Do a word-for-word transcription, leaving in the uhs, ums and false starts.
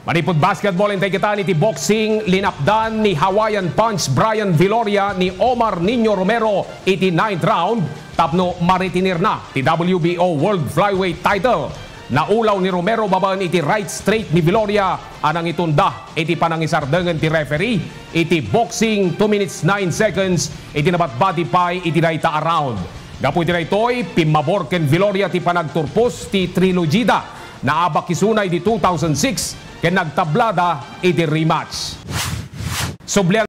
Manipod basketball intay kita ni ti boxing linapdan ni Hawaiian punch Bryan Villoria ni Omar Nino Romero iti ninth round tapno maritinir na ti W B O World Flyweight title. Naulaw ni Romero babaan iti right straight ni Villoria anang itunda iti panangisardengan ti referee iti boxing two minutes nine seconds iti nabatbati pay iti dayta around. Gapu iti daytoy pimabor ken Villoria ti panagturpos ti trilogida na abak kisunay di two thousand six ken nagtablada iti rematch. Sublian